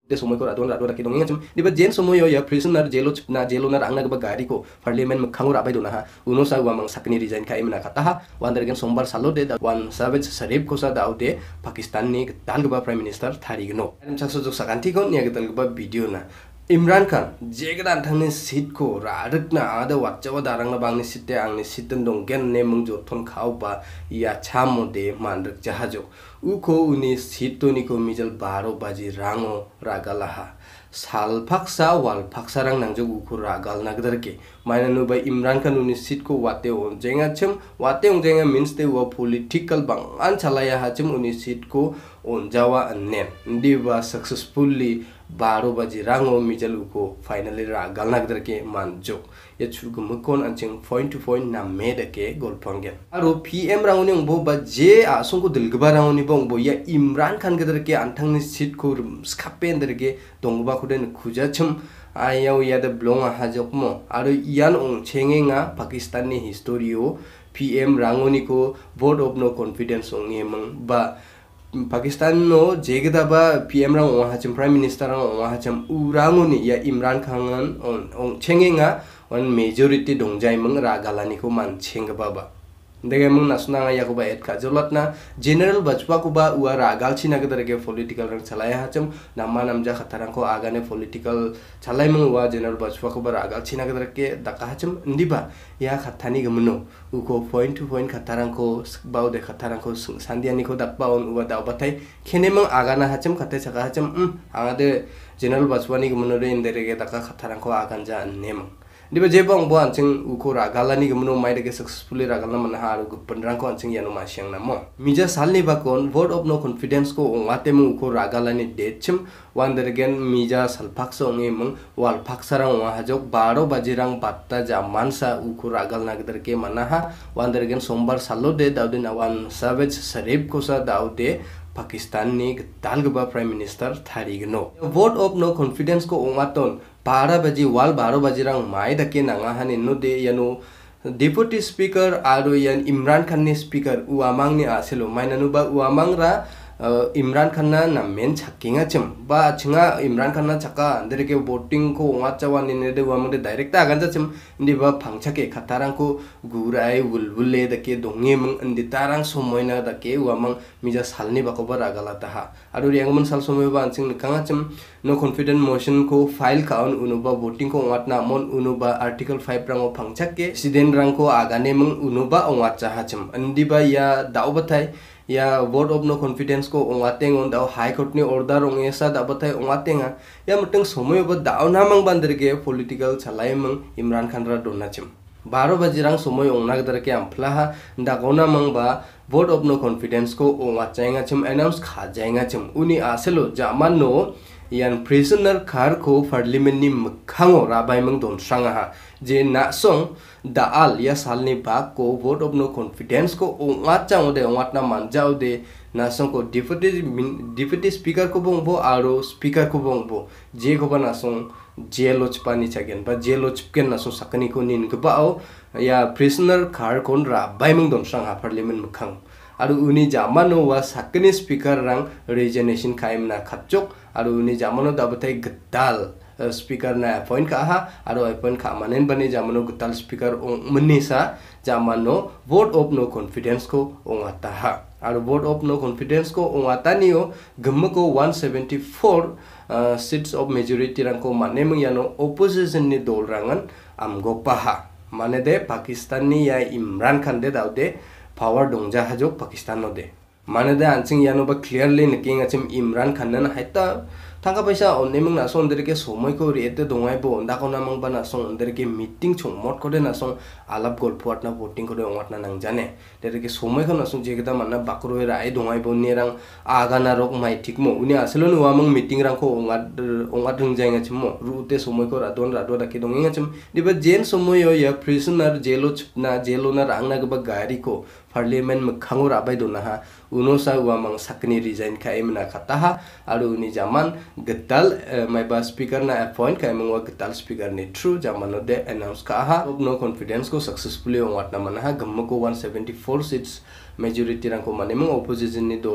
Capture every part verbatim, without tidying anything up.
de somoy ko radon radon ki dongeng chum diba jen somoy yo ya prisoner jelo chupna jelo na angna ba gari ko parliament ma khangur abai dona ha uno sa wa mang sakni resign ka imna kata ha wander gen sombar salo de wan savage sarif ko sa daude pakistan ni dal ba prime minister thari gno em chakso jok sakanti ko nya gedal ba video na Imran Khan jegedan thangni seat ko radakna ada wachawa darangna bangni sitte angni sitten dong gen ne mungjo thon khau ba ya chamo de mandrak jahajo uko uni seat to ni ko mijal baro baji rango ragalaha sal paksa wal paksa rang nangjo uko ragal nagdarke maina no by Imran Khan uni seat ko wate on jenga chem wate on jenga means te wa political bang an chalaya ha chem uni seat ko on jawa annen ndiba successfully baro baji rango mijalu ko finally ragal nagdarke manjo ya chugu mukon anching point to point na medake golpangen aro pm rangoni ngbo ba je asungko dilgba rangoni bong bo ya Imran Khan gadarke antangni seat ko skapen derge dongba kuden khujachum ayaw ya de blonga hajokmo aro iyan ong chengenga pakistani historio pm rangoni ko vote of no confidence ong emang ba Pakistan no jegda ba pm rang wa hachim prime minister rang wa hachim urangoni ya Imran Khan on on chengenga on majority dongjai mang ragalani ko man chenga baba dege mang nasuna ya ko ba et ka jolatna general bajpa ko ba wa ragal china ke darge political rang chalaya hachim namma namja khatarang ko agane political chalai mang wa general bajpa ko ba ragal china ke darge daka hachim ndiba ya khathani gmno uko point to point khatarang ko baw de khatarang ko sandiani ko dakba on wa daw batai khene mang agana hachim khate chaka hachim um agade general bajpani gmno re inderege daka khatarang ko aganja nem diba jebong bo anching uko ragalani gmno maidege successfully ragalna man ha ru pandrang ko anching yano ma siang na mo mija salni bakon vote of no confidence ko ongate mu uko ragalani dechim wander again mija salpak so nge mung wal paksarang wa hajok baro bajirang batta jamansa uko ragal nagdar ke manaha wander again sombar salo de daudin awan savage sarif ko sa daude Pakistan ni dalgba prime minister tharigno vote of no confidence ko ongaton para baji wal baro bajirang mai dake nanga hanin no de yano deputy speaker aro yan Imran Khan ni speaker uamang ni aselo mainanu ba uamang ra Imran Khan na na men chakinga chem ba chinga Imran Khan na chaka anderke voting ko ngachawa ni ne de uamang de direct aganja chem ndi ba phangchake khatarang ko gurai bulbulle dake donge mang ndi tarang somoina dake uamang mija salni ba ko ba ragalata ha aro riangmon sal somoy ba anching kanga chem no confident motion ko file kaun unuba voting ko ngatna mon unuba article five rango phangchake president rang ko agane mang unuba ongacha hachim ndiba ya daubathai ya vote of no confidence ko ongateng on daw high court ni order ong esa dabathai ongatenga ya muteng somoy ba daw namang banderge political chalai mang Imran Khan ra donachim baro bajirang somoy ongnagdarke amplaha dagona mang ba vote of no confidence ko ongachainga chim announce khajainga chim uni aselo jaman no yan prisoner khar ko parliament ni mkhango rabai mang don sanga ha je na song daal ya salni ba ko vote of no confidence ko ongachang de ongatna manjau de na song ko deputy deputy speaker ko bongbo aro speaker ko bongbo je ko bana song jelo chpani chagen ba jelo chpken na so sakani ko nin gbao ya prisoner khar kon rabai mang don sanga parliament mkhang aru uni jamano wa sakani speaker rang resignation kaim na khatchok aru uni jamano dabatai gdal speaker na appoint ka ha aru appoint ka manen bani jamano gdal speaker ong munisa jamano vote of no confidence ko ongata ha aru vote of no confidence ko ongata niyo gmko one seventy-four uh, seats of majority rang ko manemang yano opposition ni dol rangan amgo paha mane de Pakistan ni ya Imran Khan de daude power dongja hajok Pakistan no de mane de anching yano ba clearly niking achim Imran Khan na haita thanga paisa onnemang na son derke somoy ko rete dongai bo onda ko namang ba na son derke meeting chongmot ko de na son alap golpuat na voting ko de ongat na nang jane derke somoy ko na son jegda manna bakro era ai dongai bo nerang aga na rok mai thikmo uni aselo no amang meeting rang ko ongat ongat rung jainga chimo rute somoy ko radon rado da ke dongenga chim diba jen somoy yo ya prisoner jelo na jelo na rang na ba gari ko parliament mkhangor abai dona ha unosa uamang sakni resign ka emna khata ha aru uni jaman getal mai ba speaker na appoint ka emang wa getal speaker ni true jaman no de announce ka ha no confidence ko successfully ongat na man ha gamma ko one seventy-four seats majority rang ko manemang opposition ni dol rang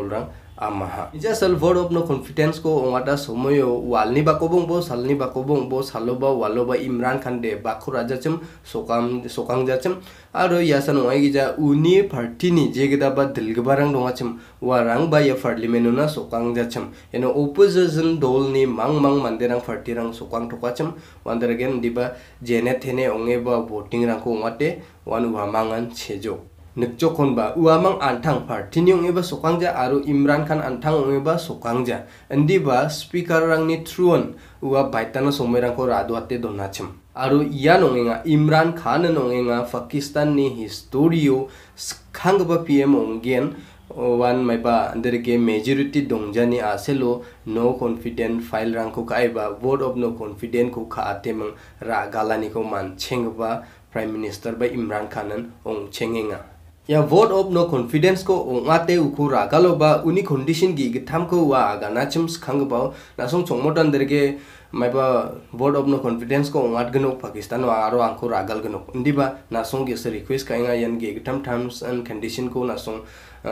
amaha ija sal vote of no confidence ko ongata somoyo walni bakobong bo salni bakobong bo saloba waloba Imran Khan de bakura jachim sokam sokang jachim aro yasan oi gija uni party ni jegeda ba dilgbarang dongachim warang ba ya parliament na sokang jachim eno opposition dol ni mang mang manderang party rang sokang tokachim wander again diba jene thene onge ba voting rang ko ngate wan wamangan chejo Nukjokon ba uamang antang party ni ong iba sokangja aru Imran Khan antang ong iba sokangja endi ba speaker rang ni truon ua baitana somerang ko raduate donachim aru iyan ong inga Imran Khan ong inga Pakistan ni historio skang ba P M onggen wan maiba anderge majority dongjani aselo no confident file rang ko kaiba vote of no confident ko kha atemang ra galani ko man chengba prime minister ba Imran Khan ong chengenga ya vote of no confidence ko ongate ukura galoba uni condition gi githam ko wa ganachim khangba nasong chongmodan derge maiba vote of no confidence ko ongat gno Pakistan wa aro angko ragal gno ndiba nasong gi request kainga yan gi githam terms and condition ko nasong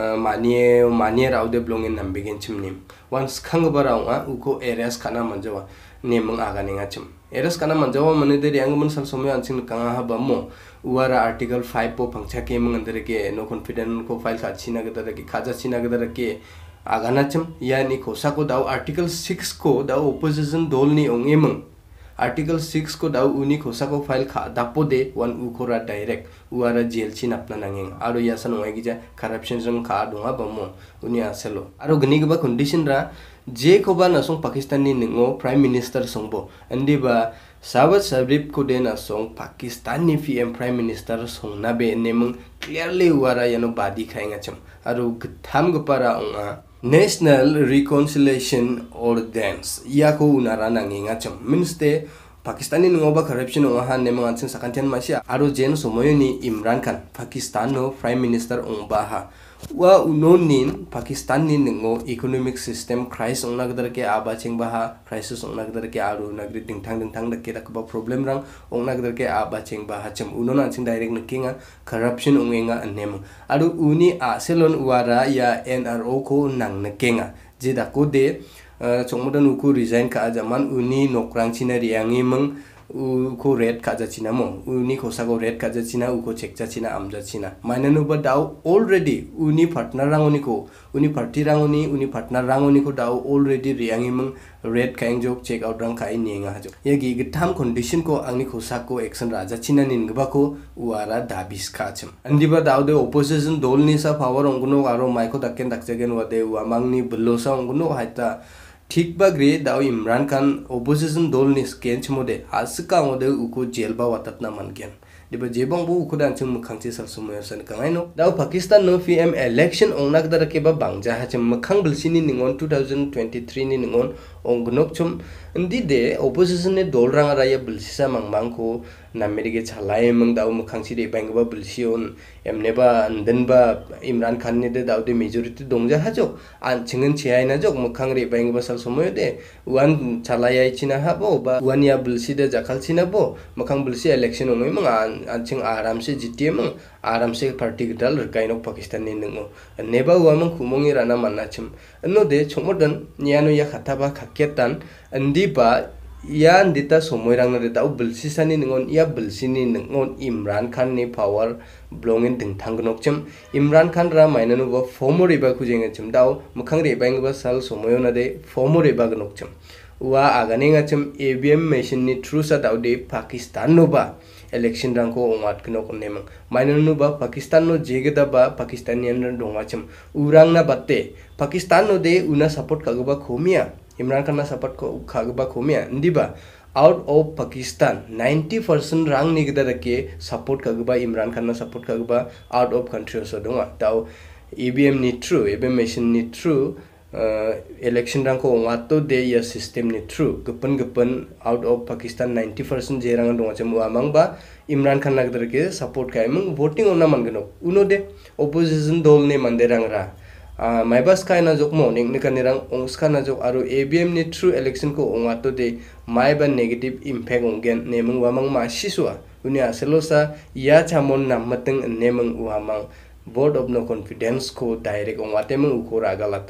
manie manie raude blongin nambegen chimnim once khangba raunga uko areas kana manjawa nemang aganinga chim areas kana manjawa mane de yang man sal somyo ansin kanga ha bamo uara article five po pangcha ke mang andere ke no confident ko file kha china gadara ke khaja china gadara ke aganachim yani khosa ko daw article six ko daw opposition dol ni ongemang article six ko daw uni khosa ko file kha dapode one ukora direct uara jail chin apna nangeng aro yasan oi gija corruption jang kha donga bamo uni aselo aro gni ba condition ra je ko ba nasong Pakistan ni ningo prime minister songbo andi ba Sabat Sabrip ko din asong Pakistani P M Prime Minister song nabe nemang clearly wara yano badi khainga cham aru gtham gpara onga National Reconciliation Ordinance yako unara nanginga cham means te Pakistani ngoba corruption onga han nemang ansin sakantian masya aru jen somoyo ni Imran Khan Pakistan no Prime Minister ongba ha wa unonin Pakistan ni ngo economic system crisis ong nagdar ke aba chengba ha crisis ong nagdar ke aru nagri dingthang dingthang dak ke rakba problem rang ong nagdar ke aba chengba ha chem unon ansing direct nakinga corruption ong enga anem aru uni aselon wara ya N R O ko nang nakenga jeda ko de chongmodan uku resign ka zaman uni nokrang china riangi mang uko red kaja china mo uni khosa ko red kaja china uko chekcha china amja china mainanu ba daw already uni partner rangoni ko uni party rangoni uni partner rangoni ko daw already riangi mang red kaing jok check out rang kai ninga hajo yagi githam condition ko angni khosa ko action raja china nin gba ko uara dabis khachim andiba daw de opposition dol ni sa power ongguno aro maiko dakken dakjagen wade uamangni belosa ongguno haita ठीक बाग्रे दाव Imran Khan opposition dol ni scan chmode asika ngode uko jail ba watatna mangen diba jebong bu uko dan chum khangchi sal sumoy san kangai no daw Pakistan no P M election ongnak dara ke ba bangja ha chum khang bilsini ningon twenty twenty-three ni ningon ongnok chum ndi de opposition ne dol rang ra ya bilsisa mangmang ko namerige chalai mang daw mukhangchi de bangba bilsion emne ba anden ba Imran Khan ne de daw de majority dongja ha jok an chingen chai na jok mukhang re bangba sal sumoy de wan chalai china ha bo ba wan ya bilsi de jakal china bo mukhang bilsi election ongoi mang an ching aram se jitiye mang aram se party dal kainok Pakistan ni ningo neba wa mang kumongi rana manachim no de chongmodan nyano ya khata ba khaketan andi ba ya ndita somoy rang na daw bilsi sani ningon ya bilsi ni ningon Imran Khan ni power blongin dingthang gnok chim Imran Khan ra mainanu ba former ba khujeng chim daw mukhang re bang ba sal somoy na de former ba gnok chim wa aganinga chim E V M machine ni through sa daw de Pakistan no ba election rang ko ongat gnok nemang mainanu ba Pakistan no jegeda ba Pakistanian ran donga chim urang na batte Pakistan no de una support kagba khomia Imran Khan na support ko khagba khomia ndiba out of Pakistan ninety percent rang ni gida ke support kagba Imran Khan na support kagba out of country so donga taw E V M ni true E V M machine ni true uh, election rang ko ongato de ya system ni true gapan gapan out of Pakistan ninety percent je rang donga chemu amang ba Imran Khan na gida ke support kai mang voting onna mangano uno de opposition dol ne mande rang ra Uh, my bus kaina jok morning nikanirang ongskana jok aru A B M ni true election ko ongato de my ba negative impact ongen nemang wamang ma siswa unia selosa ya chamon namateng nemang wamang board of no confidence ko direct ongate mang ukora galata ha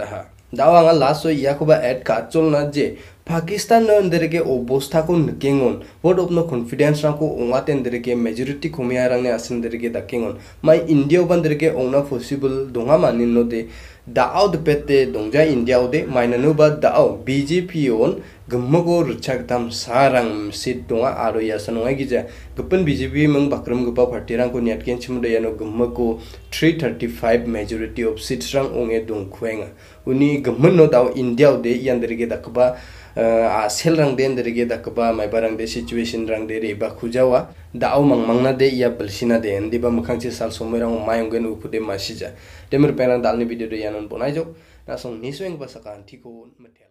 दाव आंगा last so या खुबा add का चल ना जे पाकिस्तान न अंदर के अवस्था को नकेंगन वोट ऑफ नो कॉन्फिडेंस रंग को ओंगाते अंदर के मेजॉरिटी खुमिया रंग ने असन अंदर के दकेंगन माय इंडिया बंदर के ओंगना पॉसिबल दोंगा मानिन नो दे दाव द पेते दोंजा इंडिया दे मायननु बा दाव बीजेपी ओन गम्मगो रुचक दम सारंग सीट दोंगा आरो या सनोय गिजा गपन बीजेपी मंग बक्रम गपा पार्टी रंग को नेट केन छिमदे यानो गम्मगो three thirty-five majority of seats रंग ओंगे दों खुएंगा उनी गम्मन नो दाव इंडिया दे यांदर के दकबा आ सेल रंग दे अंदर के दकबा माय बारंग दे सिचुएशन रंग दे रे बा खुजावा दाव मंगमंगना दे या बलसिना दे अंदिबा मखांचे साल सोमेरंग मायंगन उपुदे मासिजा देमर पेरंग दालनि वीडियो दे यानन बनाइजो नासं निसवेंग बसका थिको मथे